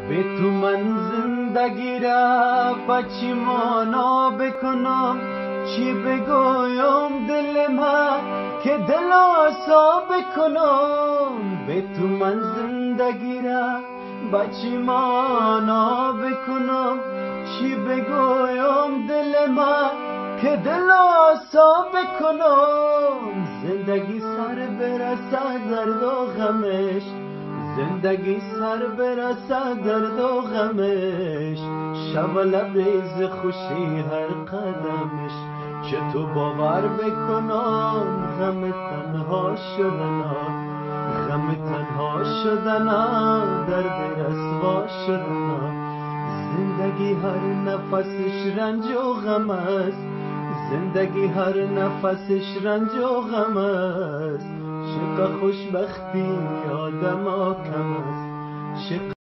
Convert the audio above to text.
به تو من زندگی را پچیمانا بکنم، چی بگویم دل من که دل آسا بکنم. به تو من زندگی را پچیمانا بکنم، چی بگویم دل من که دل آسا بکنم. زندگی سر برسد درد و غمش، زندگی سر برسد درد و غمش، شب لبریز خوشی هر قدمش. چه تو باور بکنم غم تنها شدنم، غم تنها شدنم، درد رسوا شدنم. زندگی هر نفسش رنج و غم است، زندگی هر نفسش رنج و غم است. چقدر خوشبختی آدم ها کم است، چقدر